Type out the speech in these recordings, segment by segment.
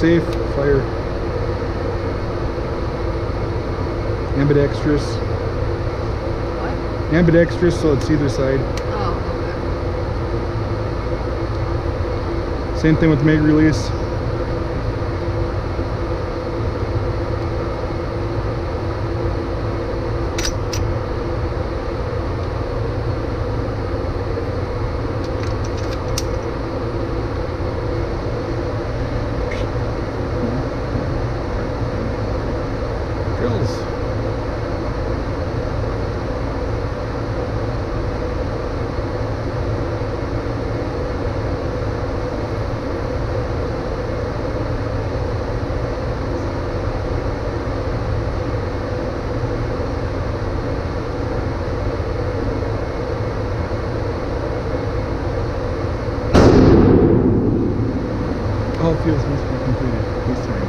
safe, fire. Ambidextrous. What? Ambidextrous, so it's either side. Oh, okay. Same thing with mag release. Drills. All fields must be completed this time.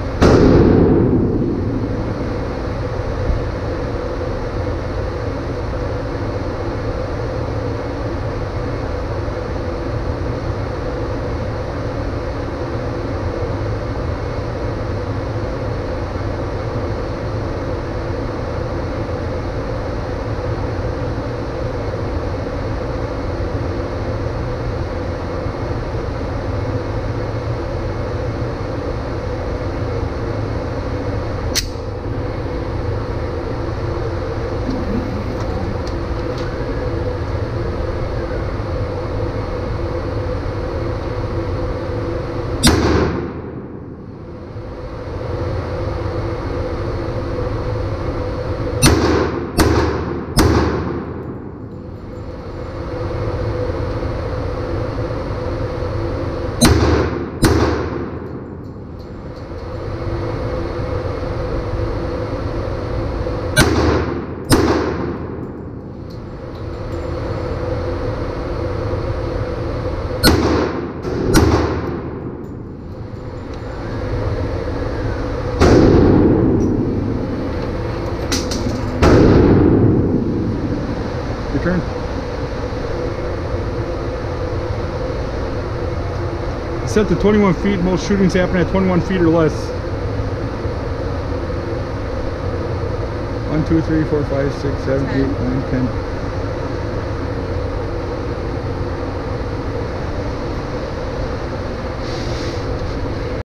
Your turn. Set to 21 feet. Most shootings happen at 21 feet or less. 1, 2, 3, 4, 5, 6, 7, 8, 9, 10.